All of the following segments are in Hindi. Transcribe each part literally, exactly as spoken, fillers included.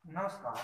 नमस्कार।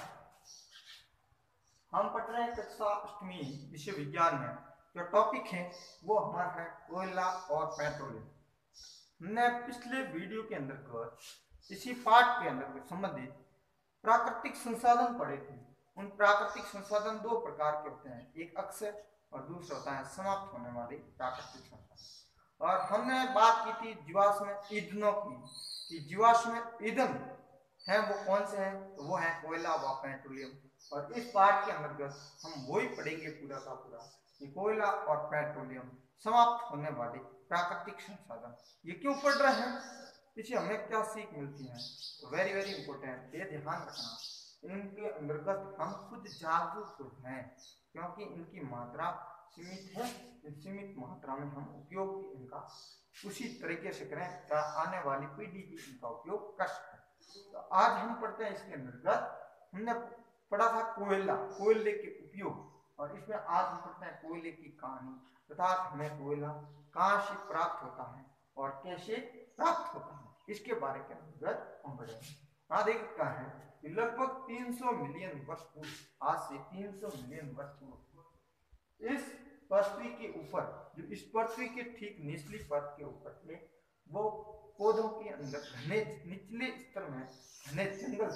हम पढ़ रहे हैं कक्षा अष्टमी विषय विज्ञान में। जो टॉपिक है वो हमारा है कोयला और पेट्रोलियम। हमने पिछले वीडियो के अंदर कर इसी पाठ के अंदर संबंधित प्राकृतिक संसाधन पढ़े थे। उन प्राकृतिक संसाधन दो प्रकार के होते हैं, एक अक्षय और दूसरा होता है समाप्त होने वाले प्राकृतिक संसाधन। और हमने बात की थी जीवाश्म ईंधनों की कि जीवाश्म ईंधन है वो कौन से हैं, तो वो है कोयला व पेट्रोलियम। और इस पाठ के अंतर्गत हम वही पढ़ेंगे पूरा का पूरा कि कोयला और पेट्रोलियम समाप्त होने वाले प्राकृतिक संसाधन। ये क्यों पढ़ रहे हैं, इससे हमें क्या सीख मिलती है, तो वेरी वेरी इंपॉर्टेंट, ये ध्यान रखना। इनके अंतर्गत हम खुद जागरूक हो जाएं, क्योंकि इनकी मात्रा सीमित है। सीमित मात्रा में हम उपयोग इनका उसी तरीके से करें ताकि आने वाली पीढ़ी भी इनका उपयोग कर सके। तो आज हम पढ़ते हैं इसके अंतर्गत हमने पढ़ा था कोयला, कोयले के उपयोग, और इसमें आज हम पढ़ते हैं कोयले की कहानी, अर्थात हमें कोयला कहाँ से प्राप्त होता है और कैसे प्राप्त होता है, इसके बारे के अंतर्गत हम पढ़ेंगे। हाँ देखता है कि लगभग तीन सौ मिलियन वर्ष पूर्व, आज से तीन सौ मिलियन वर्ष पूर्व इस पृथ्वी के ऊपर, जो इस पृथ्वी के ठीक निचली परत के ऊपर थे, वो पौधों के अंदर घने निचले स्तर में घने जंगल,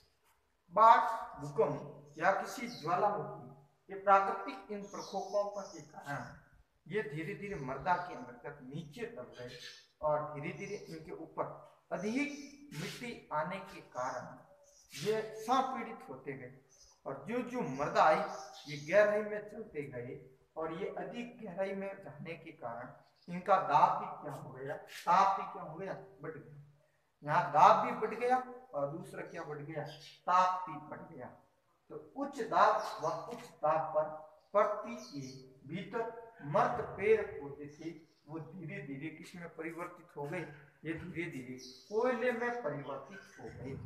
बाढ़, भूकंप या किसी ज्वालामुखी ये प्राकृतिक इन प्रकोपों के कारण ये धीरे धीरे मृदा के अंतर्गत नीचे दब गए और धीरे धीरे इनके ऊपर अधिक मिट्टी आने के कारण ये संपीड़ित होते गए। और जो जो मृदा आई ये गहराई में चलते गए और ये अधिक गहराई में जाने के कारण इनका दाब भी क्या हो गया, ताप भी क्या हो गया, बढ़ गया। यहाँ दाब भी बढ़ गया और दूसरा क्या बढ़ गया, ताप भी बढ़ गया। तो उच्च दाब व उच्च ताप पर पृथ्वी के भीतर मर्द पेड़ पौधे थे, वो धीरे धीरे किसमें परिवर्तित हो गए, ये धीरे धीरे कोयले में परिवर्तित हो गए।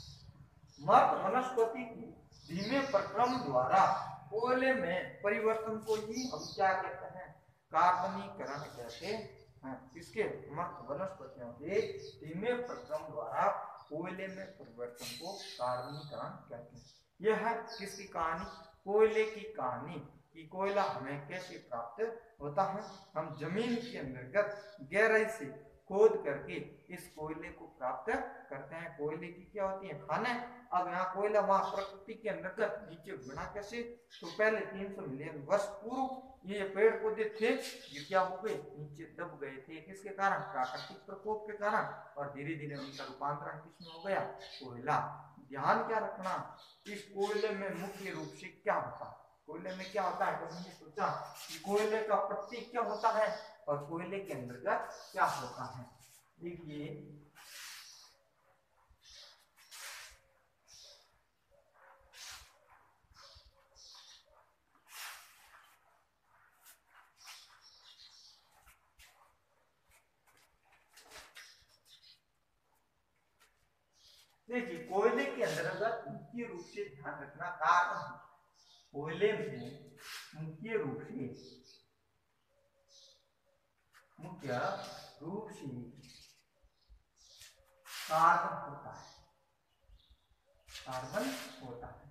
मर्द वनस्पति के धीमे प्रक्रम द्वारा कोयले में परिवर्तन को ही हम क्या कहते हैं, कार्बनीकरण कहते हैं। इसके मर्द वनस्पतियों के धीमे प्रक्रम द्वारा कोयले में परिवर्तन को कार्बनीकरण कहते हैं। यह है किसकी कहानी, कोयले की कहानी, कि कोयला हमें कैसे प्राप्त होता है। हम जमीन के अंतर्गत गहराई से खोद करके इस कोयले को प्राप्त करते हैं। कोयले की क्या होती है, खाने। अब यहाँ कोयला वहां प्रकृति के अंतर्गत नीचे बना कैसे, तो पहले तीन सौ मिलियन वर्ष पूर्व ये पेड़ पौधे थे, ये क्या हो गए, नीचे दब गए थे। किसके कारण, प्राकृतिक प्रकोप के कारण। और धीरे धीरे उनका रूपांतरण किसमें हो गया, कोयला। ध्यान क्या रखना, इस कोयले में मुख्य रूप से क्या होता है, कोयले में क्या होता है, तो हमने सोचा कि कोयले का प्रतीक क्या होता है और कोयले के अंतर्गत क्या होता है। देखिए देखिए कोयले के अंतर्गत मुख्य रूप से ध्यान रखना, कार्बन, कोयले में मुख्य रूप से मुख्य रूप से कार्बन होता है, कार्बन होता है।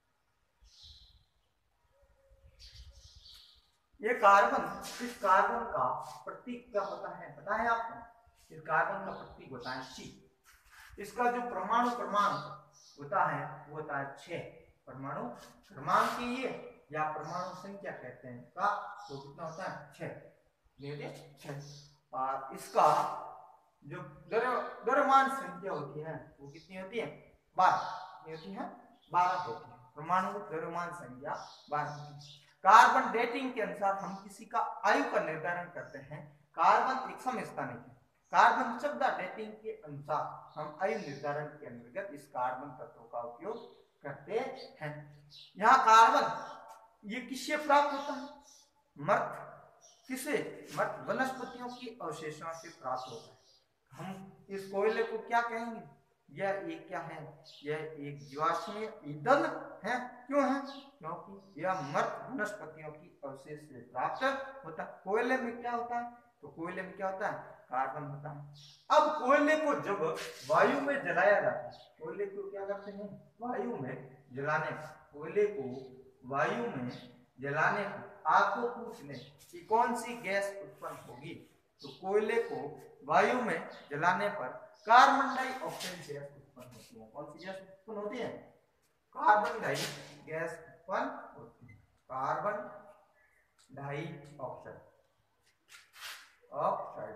ये कार्बन, इस कार्बन का प्रतीक क्या होता है पता है आपको, इस कार्बन का प्रतीक होता है सी। इसका जो परमाणु क्रमांक होता है वो होता है छह। परमाणु क्रमांक की ये या परमाणु संख्या कहते हैं का, तो कितना होता है, छह, छह। और इसका जो द्रव्यमान संख्या होती है वो कितनी होती है, बारह। कितनी होती है, बारह होती है। परमाणु द्रव्यमान संख्या बारह होती है। कार्बन डेटिंग के अनुसार हम किसी का आयु का निर्धारण करते हैं। कार्बन एक समस्थानिक है। कार्बन शब्द डेटिंग के अनुसार हम आयु निर्धारण के अंतर्गत इस कार्बन तत्व का उपयोग करते हैं। यहाँ कार्बन ये किससे प्राप्त होता है, मृत, किसे, मृत वनस्पतियों की अवशेषों से प्राप्त होता है। हम इस कोयले को क्या कहेंगे, यह एक क्या है, यह एक जीवाश्म ईंधन है। क्यों है, क्योंकि यह मृत वनस्पतियों की अवशेष से प्राप्त होता है। कोयले में क्या होता है, तो कोयले में क्या होता है, कार्बन होता है। अब कोयले को जब वायु में जलाया जाता है, कोयले को क्या करते हैं, वायु में जलाने पर, कोयले को वायु में जलाने पर आपको पूछ ले कि कौन सी गैस उत्पन्न होगी, तो कोयले को वायु में जलाने पर कार्बन डाइऑक्साइड गैस उत्पन्न होती है। कौन सी गैस उत्पन्न होती है, कार्बन डाई गैस उत्पन्न होती है, कार्बन डाइऑक्साइड ऑक्साइड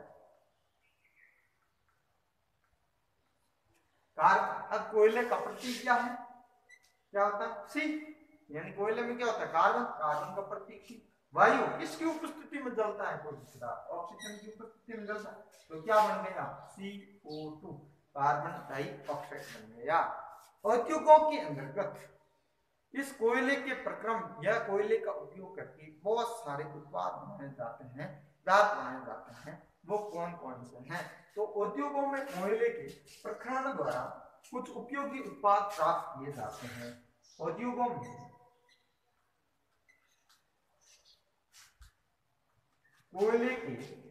कार्बन। अब कोयले का प्रतीक क्या है, क्या होता है, सी, यानी कोयले में क्या होता है, कार्बन, कार्बन का प्रतीक सी। वायु किसकी उपस्थिति में जलता है, कोई पदार्थ ऑक्सीजन की उपस्थिति में जलता है, तो क्या बन गया, C O two, carbon dioxide बन गया। औद्योगों के अंतर्गत इस कोयले के प्रक्रम या कोयले का उपयोग करके बहुत सारे उत्पाद बनाए जाते हैं, पदार्थ बनाए जाते हैं, वो कौन कौन से हैं, तो उद्योगों में कोयले के प्रखनन द्वारा कुछ उपयोगी उत्पाद प्राप्त किए जाते हैं। उद्योगों में कोयले के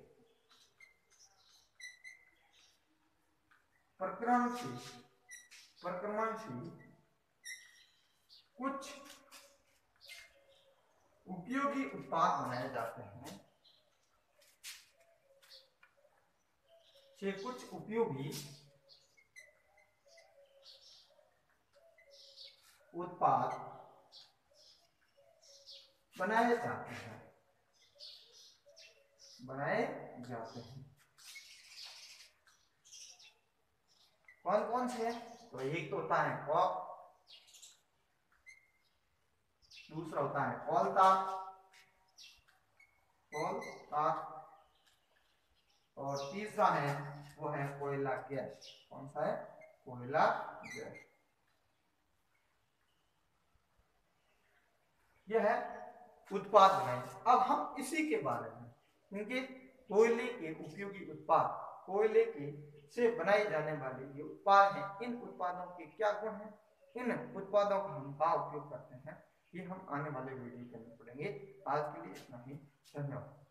प्रक्रमण से प्रक्रमण से कुछ उपयोगी उत्पाद बनाए जाते हैं, से कुछ उपयोगी उत्पाद बनाए जाते हैं, बनाए जाते हैं। कौन कौन से हैं, तो एक तो होता है कॉक, दूसरा होता है कोलता, कोलता, और तीसरा है वो है कोयला गैस। कौन सा है, कोयला गैस। यह है उत्पाद बनाए। अब हम इसी के बारे में, इनके कोयले के उपयोगी उत्पाद, कोयले के से बनाए जाने वाले ये उत्पाद हैं, इन उत्पादों के क्या गुण हैं, इन उत्पादों का हम कहाँ उपयोग करते हैं, ये हम आने वाले वीडियो के अंदर पढ़ेंगे। आज के लिए इतना ही, धन्यवाद।